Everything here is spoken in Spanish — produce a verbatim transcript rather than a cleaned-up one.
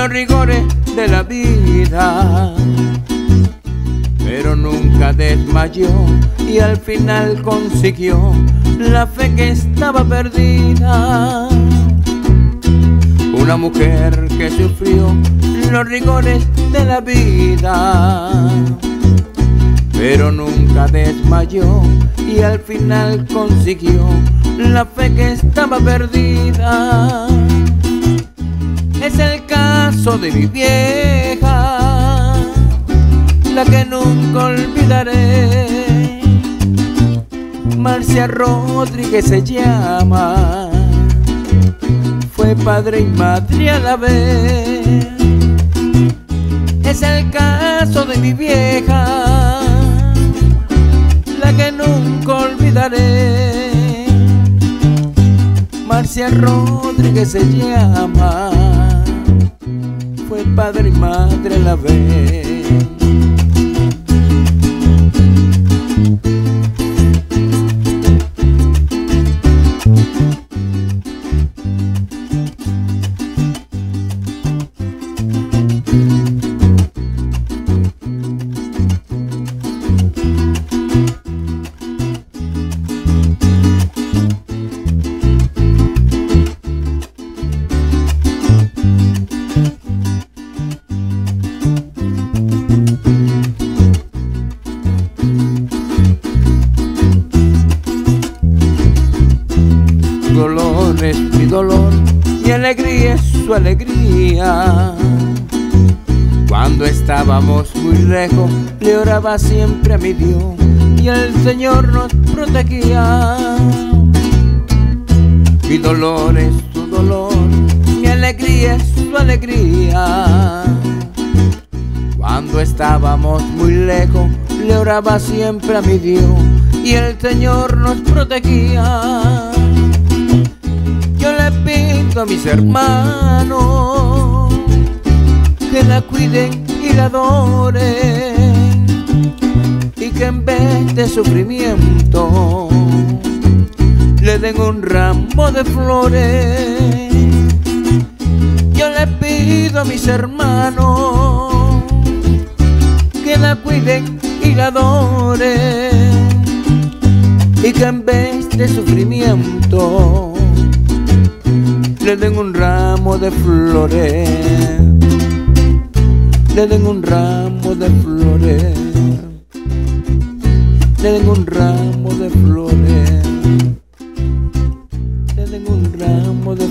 los rigores de la vida, pero nunca desmayó y al final consiguió la fe que estaba perdida. Una mujer que sufrió los rigores de la vida, pero nunca desmayó y al final consiguió la fe que estaba perdida. Es el caso de mi vieja, la que nunca olvidaré. Marcia Rodríguez se llama, fue padre y madre a la vez. Es el caso de mi vieja, la que nunca olvidaré. Marcia Rodríguez se llama, fue padre y madre a la vez. Dolor es mi dolor, mi alegría es su alegría. Cuando estábamos muy lejos, le oraba siempre a mi Dios y el Señor nos protegía. Mi dolor es su dolor, mi alegría es su alegría. Cuando estábamos muy lejos, le oraba siempre a mi Dios y el Señor nos protegía. Yo le pido a mis hermanos que la cuiden y la adoren, y que en vez de sufrimiento le den un ramo de flores. Yo le pido a mis hermanos que la cuiden y la adoren, y que en vez de sufrimiento le den un ramo de flores, le den un ramo de flores, le den un ramo de flores, le den un ramo de